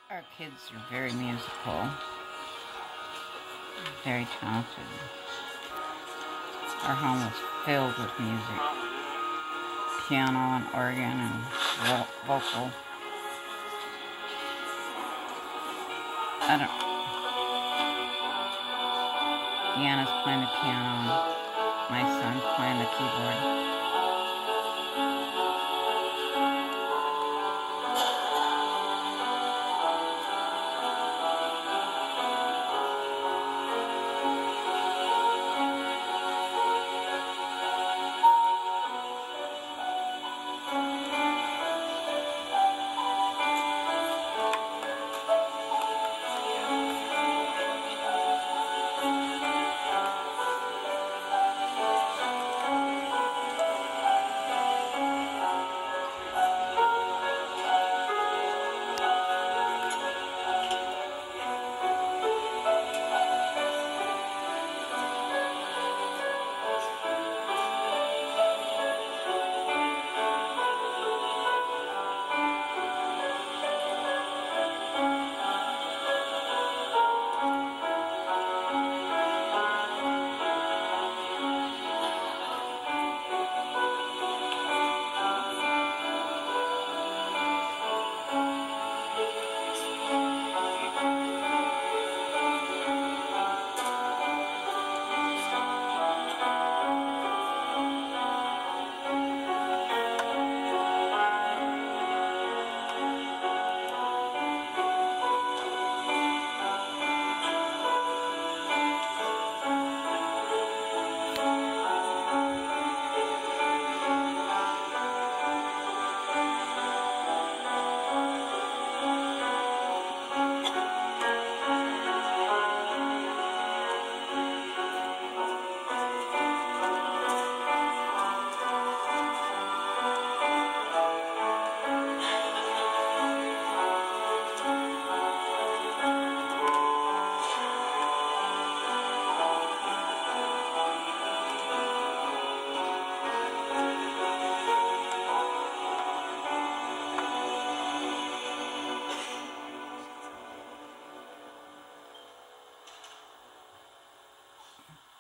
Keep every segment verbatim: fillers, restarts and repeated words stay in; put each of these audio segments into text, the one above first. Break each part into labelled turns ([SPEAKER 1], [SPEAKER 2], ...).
[SPEAKER 1] Our kids are very musical, very talented. Our home is filled with music, piano and organ and vo vocal. I don't. Deanna's playing the piano. My son's playing the keyboard.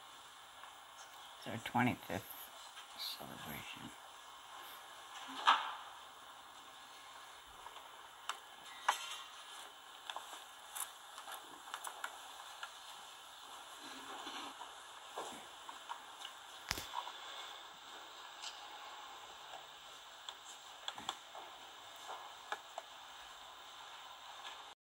[SPEAKER 1] It's our twenty-fifth celebration.